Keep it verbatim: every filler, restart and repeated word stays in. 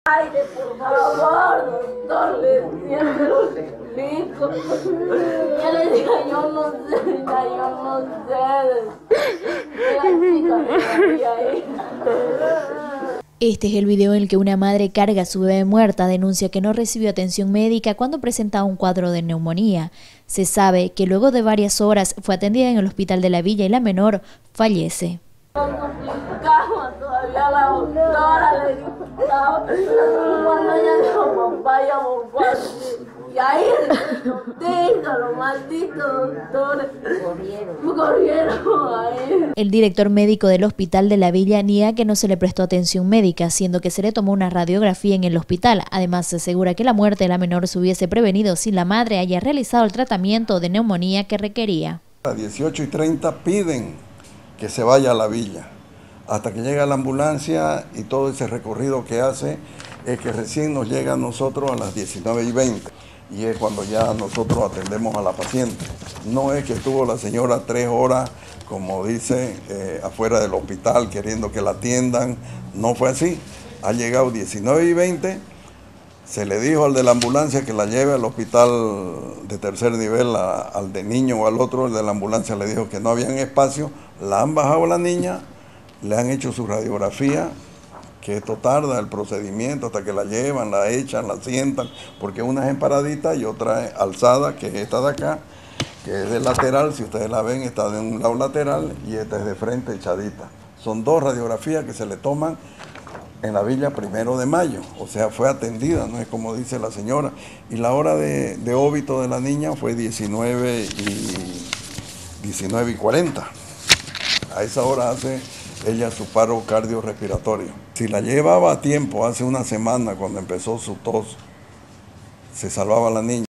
Aire, por favor, doctor, le siempre lo explico. Ya le digo, yo no sé, ya yo no sé. La chica me ahí. Este es el video en el que una madre carga a su bebé muerta, denuncia que no recibió atención médica cuando presentaba un cuadro de neumonía. Se sabe que luego de varias horas fue atendida en el hospital de la Villa y la menor fallece. Nos suplicamos todavía la doctora, le gritaba, cuando ella dijo, vaya por favor, y ahí el los malditos doctores corrieron, corrieron ahí. El director médico del hospital de la Villa niega que no se le prestó atención médica, siendo que se le tomó una radiografía en el hospital. Además, se asegura que la muerte de la menor se hubiese prevenido si la madre haya realizado el tratamiento de neumonía que requería. A dieciocho y treinta piden que se vaya a la Villa, hasta que llega la ambulancia y todo ese recorrido que hace es que recién nos llega a nosotros a las diecinueve y veinte y es cuando ya nosotros atendemos a la paciente. No es que estuvo la señora tres horas, como dice, eh, afuera del hospital queriendo que la atiendan, no fue así. Ha llegado diecinueve y veinte, se le dijo al de la ambulancia que la lleve al hospital de tercer nivel, a, al de niño o al otro, el de la ambulancia le dijo que no habían espacio, la han bajado a la niña, le han hecho su radiografía, que esto tarda el procedimiento hasta que la llevan, la echan, la sientan, porque una es en paradita y otra es alzada, que es esta de acá, que es de lateral, si ustedes la ven está de un lado lateral y esta es de frente echadita. Son dos radiografías que se le toman en la Villa primero de mayo, o sea, fue atendida, no es como dice la señora. Y la hora de, de óbito de la niña fue diecinueve y cuarenta. A esa hora hace ella su paro cardiorrespiratorio. Si la llevaba a tiempo, hace una semana, cuando empezó su tos, se salvaba la niña.